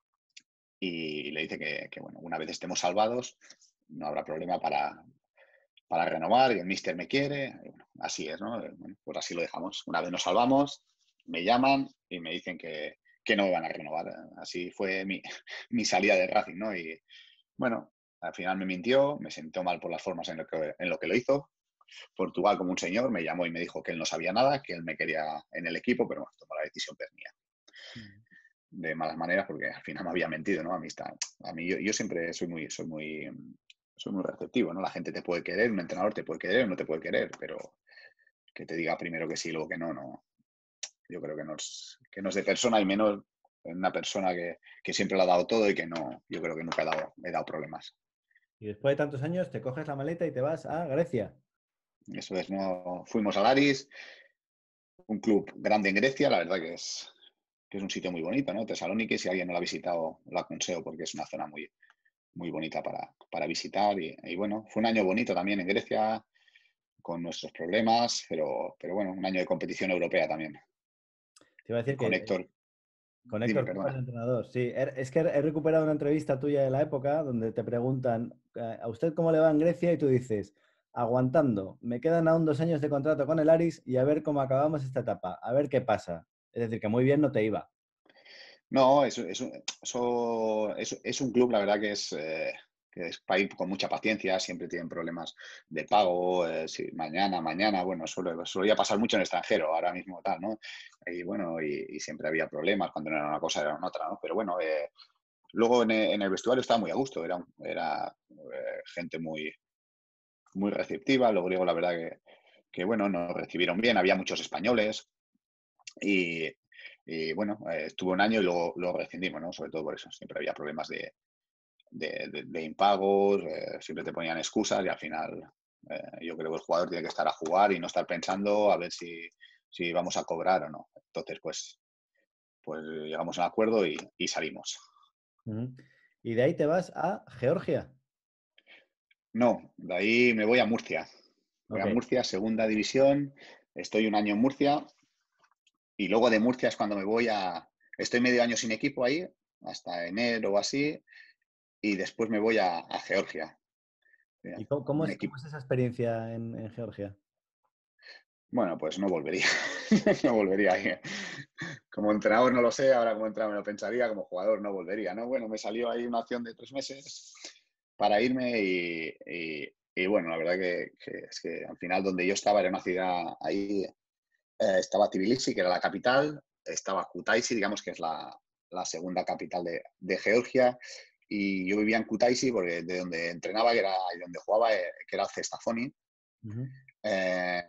y le dice que, que, bueno, una vez estemos salvados, no habrá problema para, para renovar y el míster me quiere. Y bueno, así es, ¿no? Bueno, pues así lo dejamos. Una vez nos salvamos, me llaman y me dicen que, que no me van a renovar. Así fue mi, mi salida de Racing, ¿no? Y bueno, al final me mintió, me sentó mal por las formas en lo que, en lo, que lo hizo. Portugal, como un señor, me llamó y me dijo que él no sabía nada, que él me quería en el equipo, pero bueno, tomó la decisión Pernía. De malas maneras, porque al final me había mentido, ¿no? A mí, está, a mí yo, yo siempre soy muy, soy muy, soy muy receptivo, ¿no? La gente te puede querer, un entrenador te puede querer, no te puede querer, pero que te diga primero que sí y luego que no, no. Yo creo que no es, que no es de persona y menos una persona que, que siempre lo ha dado todo y que no, yo creo que nunca he dado, he dado problemas. Y después de tantos años te coges la maleta y te vas a Grecia. Eso es, no, fuimos a Laris, un club grande en Grecia, la verdad que es, que es un sitio muy bonito, ¿no? Tesalónica, si alguien no lo ha visitado, lo aconsejo porque es una zona muy, muy bonita para, para visitar. Y, y bueno, fue un año bonito también en Grecia, con nuestros problemas, pero, pero bueno, un año de competición europea también. Te iba a decir Con que Héctor, con dime, Héctor Cupa, el perdona. entrenador, sí. Er- Es que he recuperado una entrevista tuya de la época donde te preguntan eh, ¿a usted cómo le va en Grecia? Y tú dices, aguantando, me quedan aún dos años de contrato con el Aris y a ver cómo acabamos esta etapa, a ver qué pasa. Es decir, que muy bien no te iba. No, es, es, eso, es, es un club, la verdad que es, eh, que es para ir con mucha paciencia, siempre tienen problemas de pago, eh, si mañana, mañana, bueno, suele, solía pasar mucho en el extranjero, ahora mismo tal, ¿no? Y bueno, y, y siempre había problemas, cuando no era una cosa era otra, ¿no? Pero bueno, eh, luego en, en el vestuario estaba muy a gusto, era, era eh, gente muy, muy receptiva, los griegos la verdad que, que bueno, nos recibieron bien, había muchos españoles y, y bueno, eh, estuve un año y luego, luego rescindimos, ¿no? Sobre todo por eso, siempre había problemas de, de, de, de impagos, eh, siempre te ponían excusas y al final eh, yo creo que el jugador tiene que estar a jugar y no estar pensando a ver si, si vamos a cobrar o no. Entonces, pues, pues llegamos a un acuerdo y, y salimos. Ujú. Y de ahí te vas a Georgia. No, de ahí me voy a Murcia. Voy a Ok. Murcia, segunda división. Estoy un año en Murcia y luego de Murcia es cuando me voy a... Estoy medio año sin equipo ahí, hasta enero o así, y después me voy a, a Georgia. ¿Y cómo, cómo Un es, cómo equipo. es esa experiencia en, en Georgia? Bueno, pues no volvería. No volvería ahí. Como entrenador no lo sé, ahora como entrenador me lo pensaría, como jugador no volvería, ¿no? Bueno, me salió ahí una opción de tres meses para irme y, y, y bueno, la verdad que, que es que al final donde yo estaba era una ciudad ahí, eh, estaba Tbilisi, que era la capital, estaba Kutaisi, digamos que es la, la segunda capital de, de, Georgia, y yo vivía en Kutaisi porque de donde entrenaba que era, y donde jugaba, eh, que era el Cestafoni. Uh-huh. Eh,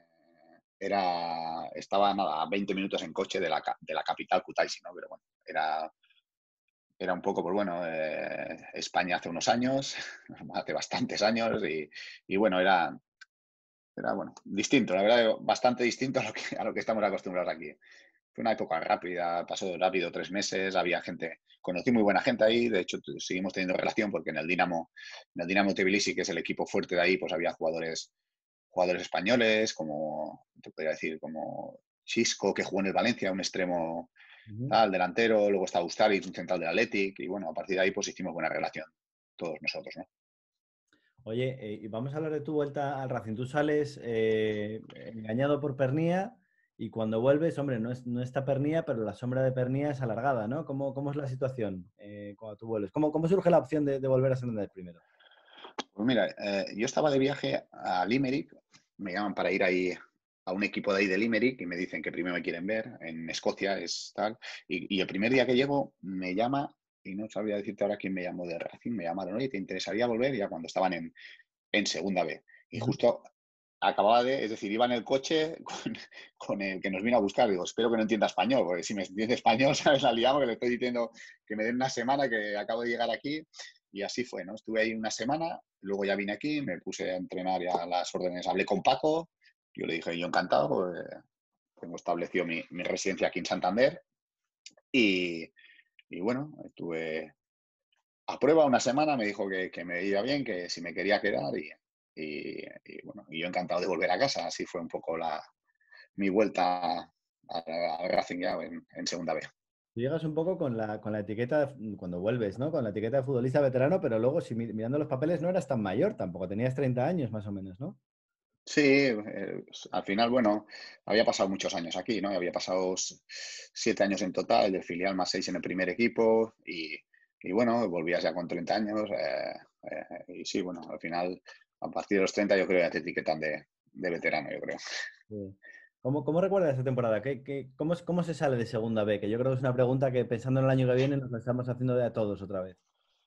era, estaba nada, a veinte minutos en coche de la, de la capital Kutaisi, ¿no? Pero bueno, era, era un poco, pues bueno, eh, España hace unos años, hace bastantes años, y, y bueno, era, era bueno, distinto, la verdad, bastante distinto a lo que, a lo que estamos acostumbrados aquí. Fue una época rápida, pasó rápido, tres meses, había gente, conocí muy buena gente ahí, de hecho seguimos teniendo relación porque en el Dinamo, en el Dinamo Tbilisi, que es el equipo fuerte de ahí, pues había jugadores, jugadores españoles, como, te podría decir, como Chisco, que jugó en el Valencia, un extremo Uh-huh. tal, delantero, luego está Ustaric, un central del Athletic, y bueno, a partir de ahí pues hicimos buena relación, todos nosotros, ¿no? Oye, eh, y vamos a hablar de tu vuelta al Racing. Tú sales eh, engañado por Pernía y cuando vuelves, hombre, no, es, no está Pernía, pero la sombra de Pernía es alargada, ¿no? ¿Cómo, cómo es la situación eh, cuando tú vuelves? ¿Cómo, cómo surge la opción de, de volver a Santander primero? Pues mira, eh, yo estaba de viaje a Limerick, me llaman para ir ahí a un equipo de ahí de Limerick y me dicen que primero me quieren ver, en Escocia es tal, y, y el primer día que llego me llama, y no sabría decirte ahora quién me llamó de Racing, me llamaron, oye, ¿te interesaría volver? Ya cuando estaban en, en segunda B. Y Uh-huh. justo acababa de, es decir, iba en el coche con, con el que nos vino a buscar. Digo, espero que no entienda español, porque si me entiende español, ¿sabes? La liamos, que le estoy diciendo que me den una semana, que acabo de llegar aquí. Y así fue, ¿no? Estuve ahí una semana, luego ya vine aquí, me puse a entrenar ya a las órdenes, hablé con Paco, yo le dije, yo encantado, pues, tengo establecido mi, mi residencia aquí en Santander. Y, y bueno, estuve a prueba una semana, me dijo que, que me iba bien, que si me quería quedar y, y, y bueno, y yo encantado de volver a casa. Así fue un poco la, mi vuelta al Racing ya en, en segunda B. Tú llegas un poco con la, con la etiqueta, de- cuando vuelves, ¿no? Con la etiqueta de futbolista veterano, pero luego, si mi- mirando los papeles, no eras tan mayor tampoco, tenías treinta años más o menos, ¿no? Sí, eh, al final, bueno, había pasado muchos años aquí, ¿no? Había pasado s- siete años en total, del filial más seis en el primer equipo y, y bueno, volvías ya con treinta años eh, eh, y sí, bueno, al final, a partir de los treinta yo creo que ya te etiquetan de, de veterano, yo creo. Sí. ¿Cómo, cómo recuerdas esa temporada? ¿Qué, qué- cómo, es- cómo se sale de segunda B? Que yo creo que es una pregunta que pensando en el año que viene nos la estamos haciendo de a todos otra vez.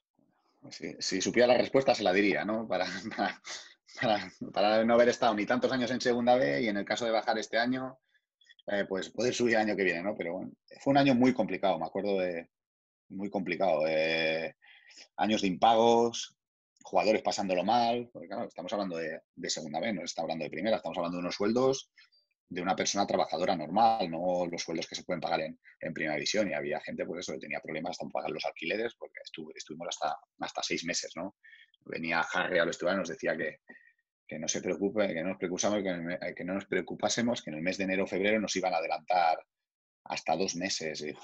Si, si supiera la respuesta, se la diría, ¿no? Para, para, para, para no haber estado ni tantos años en segunda B y en el caso de bajar este año, eh, pues poder subir el año que viene, ¿no? Pero bueno, fue un año muy complicado, me acuerdo de muy complicado. Eh, años de impagos, jugadores pasándolo mal, porque claro, estamos hablando de, de segunda B, no está hablando de primera, estamos hablando de unos sueldos de una persona trabajadora normal, no los sueldos que se pueden pagar en, en primera división. Y había gente, pues eso, que tenía problemas hasta en pagar los alquileres, porque estuve, estuvimos hasta, hasta seis meses, ¿no? Venía Harry al vestuario y nos decía que, que no se preocupe, que no nos preocupásemos, que, en el- que no nos preocupásemos, que en el mes de enero o febrero nos iban a adelantar hasta dos meses. Y,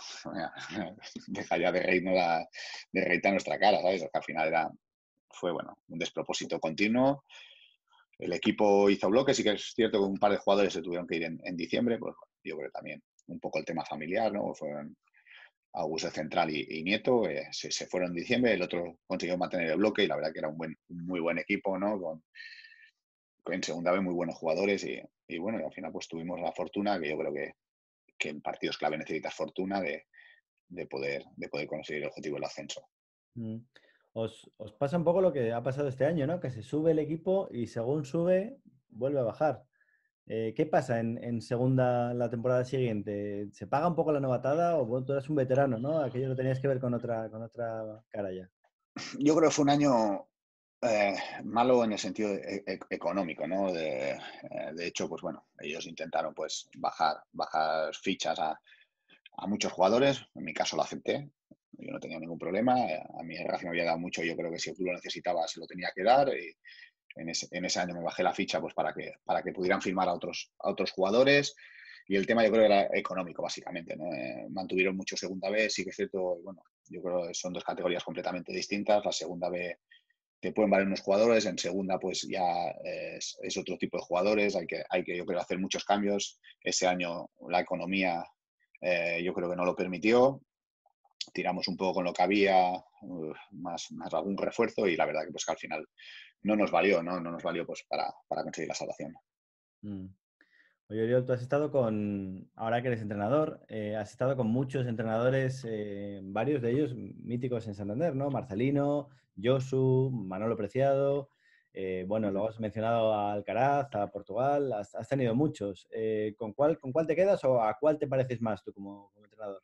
deja ya de reírnos la- de reírte a nuestra cara, ¿sabes? Que al final era, fue, bueno, un despropósito continuo. El equipo hizo bloques, sí que es cierto que un par de jugadores se tuvieron que ir en, en diciembre, pues bueno, yo creo que también un poco el tema familiar, ¿no? Fueron Augusto Central y, y Nieto, eh, se, se, fueron en diciembre, el otro consiguió mantener el bloque y la verdad que era un, buen, un muy buen equipo, ¿no? Con, en segunda vez muy buenos jugadores y, y, bueno, y al final pues tuvimos la fortuna, que yo creo que, que en partidos clave necesitas fortuna de, de, poder, de poder conseguir el objetivo del ascenso. Mm. Os, os pasa un poco lo que ha pasado este año, ¿no? Que se sube el equipo y según sube, vuelve a bajar. Eh, ¿qué pasa en, en segunda la temporada siguiente? ¿Se paga un poco la novatada o bueno, tú eres un veterano, ¿no? Aquello lo tenías que ver con otra, con otra cara ya. Yo creo que fue un año eh, malo en el sentido e e económico, ¿no? De, eh, de, hecho, pues bueno, ellos intentaron pues bajar, bajar fichas a, a, muchos jugadores. En mi caso lo acepté. Yo no tenía ningún problema. A mí el Racing me había dado mucho. Yo creo que si el club lo necesitaba se lo tenía que dar. Y en, ese, en ese año me bajé la ficha pues para que, para que pudieran firmar a otros, a otros jugadores. Y el tema yo creo que era económico, básicamente, ¿no? Eh, mantuvieron mucho segunda B, sí que es cierto, bueno, yo creo que son dos categorías completamente distintas. La segunda B te pueden valer unos jugadores, en segunda pues ya es, es otro tipo de jugadores, hay que, hay que yo creo hacer muchos cambios. Ese año la economía eh, yo creo que no lo permitió, tiramos un poco con lo que había, uh, más, más algún refuerzo y la verdad que pues que al final no nos valió, ¿no? No nos valió pues para, para conseguir la salvación. Mm. Oye, Oriol, tú has estado con, ahora que eres entrenador, eh, has estado con muchos entrenadores, eh, varios de ellos míticos en Santander, ¿no? Marcelino, Josu, Manolo Preciado, eh, bueno, Uh-huh. luego has mencionado a Alcaraz, a Portugal, has, has tenido muchos. Eh, ¿con cuál, con cuál te quedas o a cuál te pareces más tú como, como entrenador?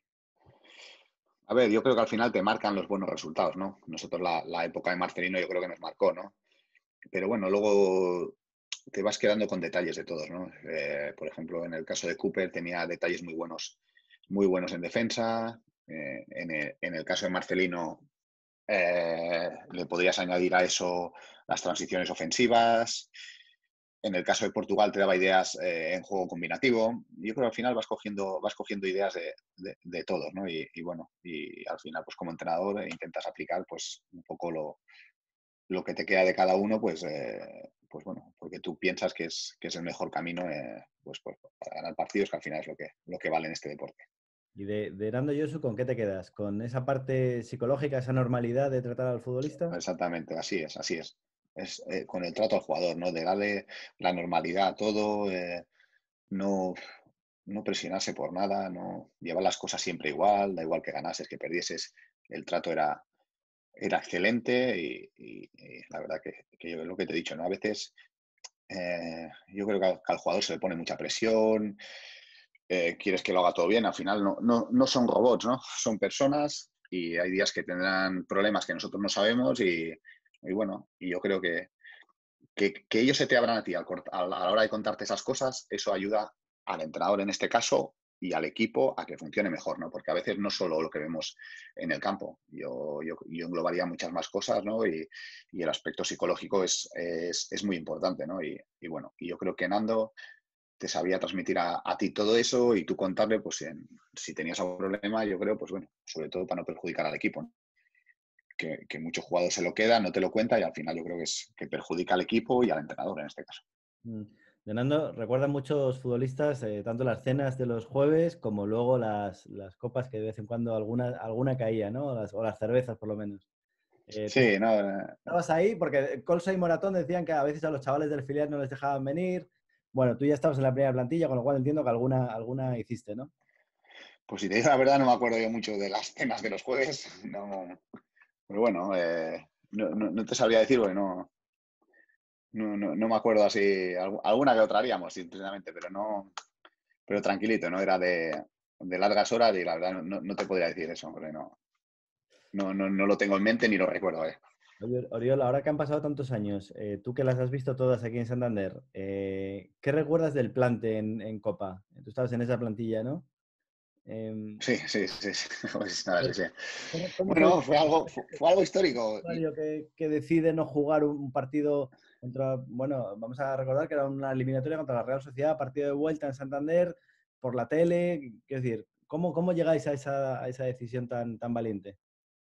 A ver, yo creo que al final te marcan los buenos resultados, ¿no? Nosotros la, la época de Marcelino yo creo que nos marcó, ¿no? Pero bueno, luego te vas quedando con detalles de todos, ¿no? Eh, por ejemplo, en el caso de Cooper tenía detalles muy buenos, muy buenos en defensa. Eh, en, el, en, el, caso de Marcelino eh, le podrías añadir a eso las transiciones ofensivas. En el caso de Portugal te daba ideas eh, en juego combinativo. Yo creo que al final vas cogiendo, vas cogiendo ideas de, de, de todos, ¿no? Y, y, bueno, y al final pues como entrenador eh, intentas aplicar pues un poco lo, lo que te queda de cada uno, pues, eh, pues bueno, porque tú piensas que es, que es el mejor camino eh, pues, pues, para ganar partidos, que al final es lo que, lo que vale en este deporte. Y de, de Nando Yosu, ¿con qué te quedas? ¿Con esa parte psicológica, esa normalidad de tratar al futbolista? Exactamente, así es, así es. Es eh, con el trato al jugador, ¿no? De darle la normalidad a todo, eh, no, no presionarse por nada, no llevar las cosas siempre igual, da igual que ganases, que perdieses, el trato era, era excelente y, y, y la verdad que, que yo lo que te he dicho, ¿no? A veces eh, yo creo que al, que al jugador se le pone mucha presión, eh, quieres que lo haga todo bien, al final no, no, no son robots, ¿no? Son personas y hay días que tendrán problemas que nosotros no sabemos y, y bueno, y yo creo que, que, que ellos se te abran a ti al, a la hora de contarte esas cosas, eso ayuda al entrenador en este caso y al equipo a que funcione mejor, ¿no? Porque a veces no solo lo que vemos en el campo, yo, yo, yo englobaría muchas más cosas, ¿no? Y, y el aspecto psicológico es, es, es muy importante, ¿no? Y, y bueno, y yo creo que Nando te sabía transmitir a, a ti todo eso y tú contarle, pues en, si tenías algún problema, yo creo, pues bueno, sobre todo para no perjudicar al equipo, ¿no? Que, que muchos jugadores se lo quedan, no te lo cuenta y al final yo creo que es que perjudica al equipo y al entrenador en este caso. Mm. Fernando, recuerdan muchos futbolistas, eh, tanto las cenas de los jueves como luego las, las copas que de vez en cuando alguna, alguna caía, ¿no? O las, o las cervezas, por lo menos. Eh, ¿tú Sí, no, eh, estabas ahí? Porque Colsa y Moratón decían que a veces a los chavales del filial no les dejaban venir. Bueno, tú ya estabas en la primera plantilla, con lo cual entiendo que alguna, alguna hiciste, ¿no? pues si te digo la verdad no me acuerdo yo mucho de las cenas de los jueves, no, pero bueno, eh, no, no, no, te sabría decir, porque no, no, no, no me acuerdo así, alguna que otra haríamos, sinceramente, pero no, pero tranquilito, ¿no? Era de, de largas horas y la verdad no, no te podría decir eso, porque no, no, no, no lo tengo en mente ni lo recuerdo, ¿eh? Oye, Oriol, ahora que han pasado tantos años, eh, tú que las has visto todas aquí en Santander, eh, ¿qué recuerdas del plante en, en Copa? Tú estabas en esa plantilla, ¿no? Em, Sí, sí, sí, sí. Pues nada, sí, sí. ¿Cómo, cómo fue Bueno, fue algo, fue, fue algo el histórico. Y, usuario que, que decide no jugar un, un partido contra, bueno, vamos a recordar que era una eliminatoria contra la Real Sociedad, partido de vuelta en Santander, por la tele? Quiero decir, ¿cómo, cómo llegáis a esa, a esa decisión tan, tan valiente?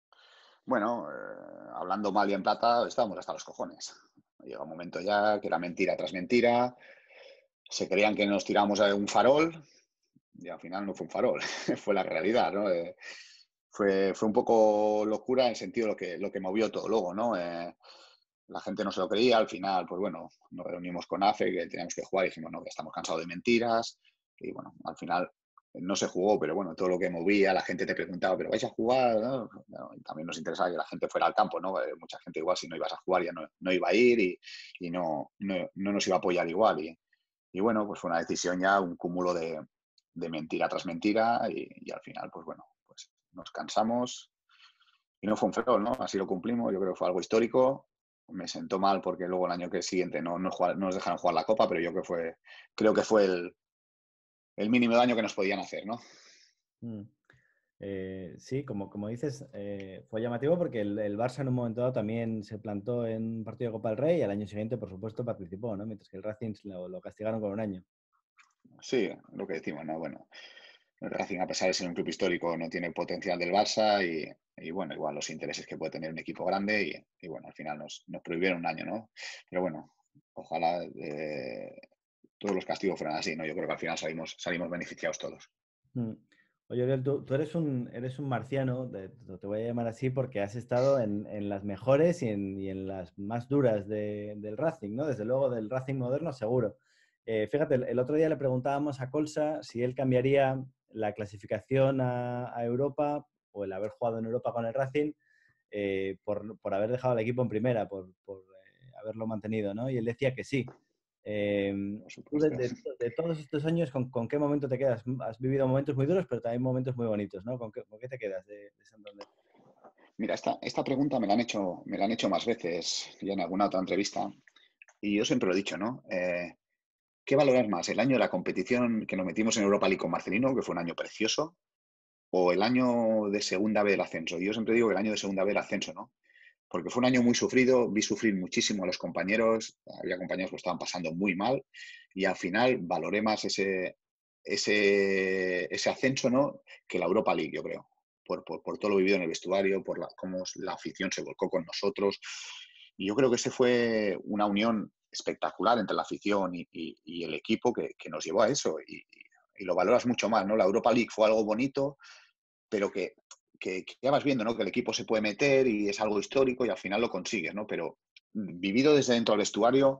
bueno, eh, hablando mal y en plata, estábamos hasta los cojones. Llega un momento ya que era mentira tras mentira. Se creían que nos tiramos a un farol y al final no fue un farol, fue la realidad, ¿no? Eh, fue, fue un poco locura en el sentido de lo que, lo que movió todo luego, ¿no? Eh, la gente no se lo creía, al final, pues bueno, nos reunimos con A F E, que teníamos que jugar y dijimos, no, que estamos cansados de mentiras. Y bueno, al final no se jugó, pero bueno, todo lo que movía, la gente te preguntaba, ¿pero vais a jugar? ¿No? No, y también nos interesaba que la gente fuera al campo, ¿no? Eh, mucha gente igual si no ibas a jugar ya no, no iba a ir y, y no, no, no, nos iba a apoyar igual. Y, y bueno, pues fue una decisión ya, un cúmulo de, de mentira tras mentira y, y, al final, pues bueno, pues nos cansamos y no fue un farol, ¿no? Así lo cumplimos, yo creo que fue algo histórico. Me sentó mal porque luego el año que siguiente no, no, jugar, no nos dejaron jugar la Copa, pero yo creo que fue, creo que fue el, el mínimo daño que nos podían hacer, ¿no? Mm. Eh, sí, como, como dices, eh, fue llamativo porque el, el Barça en un momento dado también se plantó en un partido de Copa del Rey y al año siguiente, por supuesto, participó, ¿no? Mientras que el Racing lo, lo castigaron con un año. Sí, lo que decimos, ¿no? Bueno, el Racing, a pesar de ser un club histórico, no tiene el potencial del Barça y, y bueno, igual los intereses que puede tener un equipo grande y, y bueno, al final nos, nos prohibieron un año, ¿no? Pero bueno, ojalá eh, todos los castigos fueran así, ¿no? Yo creo que al final salimos, salimos beneficiados todos. Mm. Oye, Oriol, tú, tú eres un, eres un marciano, de- te te voy a llamar así porque has estado en, en las mejores y en, y en las más duras de- del Racing, ¿no? Desde luego del Racing moderno, seguro. Eh, fíjate, el, el otro día le preguntábamos a Colsa si él cambiaría la clasificación a, a Europa o el haber jugado en Europa con el Racing eh, por, por haber dejado al equipo en primera, por, por, eh, haberlo mantenido, ¿no? Y él decía que sí. Eh, Por tú de, supuesto. de- de todos estos años, ¿con, con qué momento te quedas? Has vivido momentos muy duros, pero también momentos muy bonitos, ¿no? ¿Con qué, con qué te quedas de, de Santander? Mira, esta, esta pregunta me la han hecho, me la han hecho más veces ya en alguna otra entrevista y yo siempre lo he dicho, ¿no? Eh, ¿qué valoras más? ¿El año de la competición que nos metimos en Europa League con Marcelino, que fue un año precioso, o el año de segunda B del ascenso? Yo siempre digo que el año de segunda B del ascenso, ¿no? Porque fue un año muy sufrido, vi sufrir muchísimo a los compañeros, había compañeros que lo estaban pasando muy mal y al final valoré más ese, ese, ese ascenso, ¿no? Que la Europa League, yo creo. Por, por, por todo lo vivido en el vestuario, por la, cómo la afición se volcó con nosotros. Y yo creo que ese fue una unión espectacular entre la afición y, y, y el equipo que, que, nos llevó a eso. Y, y, lo valoras mucho más, ¿no? La Europa League fue algo bonito, pero que, que, que ya vas viendo, ¿no? Que el equipo se puede meter y es algo histórico y al final lo consigues, ¿no? Pero vivido desde dentro del vestuario,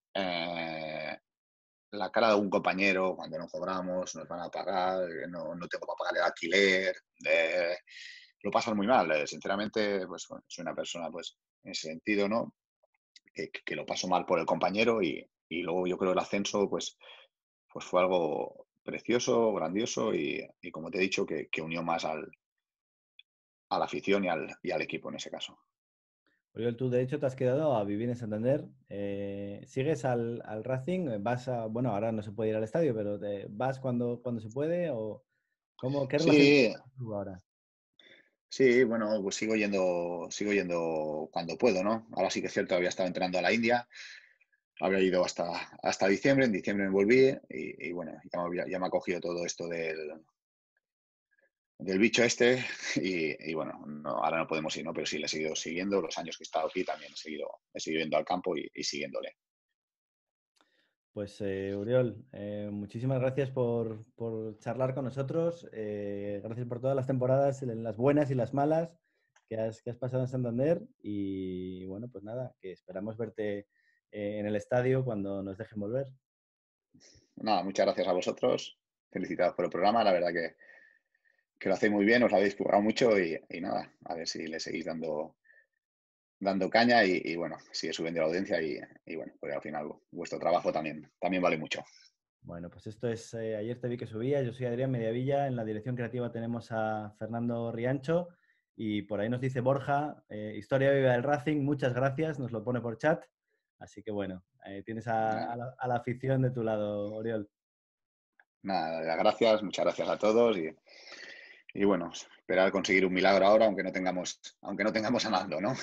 eh, la cara de un compañero cuando no cobramos, nos van a pagar, no, no tengo para pagar el alquiler, eh, lo pasan muy mal. Eh, sinceramente, pues bueno, soy una persona, pues, en ese sentido, ¿no? Que, que lo paso mal por el compañero y, y luego yo creo el ascenso, pues, pues fue algo precioso, grandioso y, y como te he dicho, que, que unió más al, a la afición y al, y al equipo en ese caso. Oriol, tú de hecho te has quedado a vivir en Santander. Eh, ¿sigues al, al Racing? ¿Vas a, bueno, ahora no se puede ir al estadio, pero te- ¿vas cuando, cuando se puede? ¿O cómo, qué relación tienes Sí, con el club ahora? sí, bueno, pues sigo yendo, sigo yendo cuando puedo, ¿no? Ahora sí que es cierto, había estado entrenando a la India, había ido hasta, hasta diciembre, en diciembre me volví y, y bueno, ya me, había- ya me ha cogido todo esto del, del bicho este y, y bueno, no, ahora no podemos ir, ¿no? Pero sí, le he seguido siguiendo, los años que he estado aquí también he seguido, he seguido yendo al campo y, y siguiéndole. Pues eh, Oriol, eh, muchísimas gracias por, por charlar con nosotros. Eh, gracias por todas las temporadas, las buenas y las malas que has, que has pasado en Santander. Y bueno, pues nada, que esperamos verte eh, en el estadio cuando nos dejen volver. Nada, muchas gracias a vosotros, felicitados por el programa, la verdad que, que lo hacéis muy bien, os lo habéis currado mucho y, y nada, a ver si le seguís dando dando caña y, y, bueno, sigue subiendo la audiencia y, y, bueno, pues al final vuestro trabajo también, también vale mucho. Bueno, pues esto es, eh, ayer te vi que subía, yo soy Adrián Mediavilla, en la dirección creativa tenemos a Fernando Riancho y por ahí nos dice Borja, eh, Historia Viva del Racing, muchas gracias, nos lo pone por chat. Así que bueno, eh, tienes a, a, Nada, la, a, la, afición de tu lado, Oriol. nada, gracias, muchas gracias a todos y, y, bueno, esperar conseguir un milagro ahora, aunque no tengamos, aunque no tengamos a Nando, ¿no?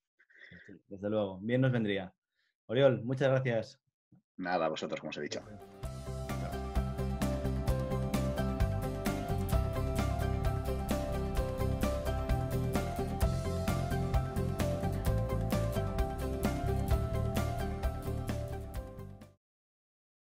Sí, desde luego, bien nos vendría. Oriol, muchas gracias. Nada, a vosotros, como os he dicho.